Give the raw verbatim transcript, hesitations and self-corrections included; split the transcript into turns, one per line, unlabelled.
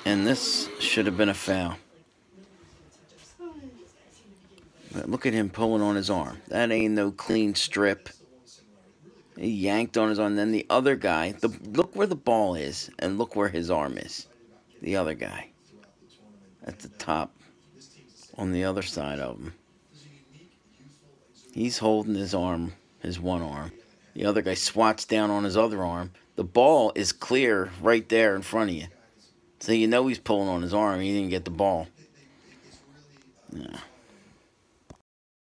And this should have been a foul. But look at him pulling on his arm. That ain't no clean strip. He yanked on his arm. Then the other guy, the look where the ball is, and look where his arm is. The other guy. At the top. On the other side of him. He's holding his arm, his one arm. The other guy swats down on his other arm. The ball is clear right there in front of you. So you know he's pulling on his arm. He didn't get the ball. Yeah.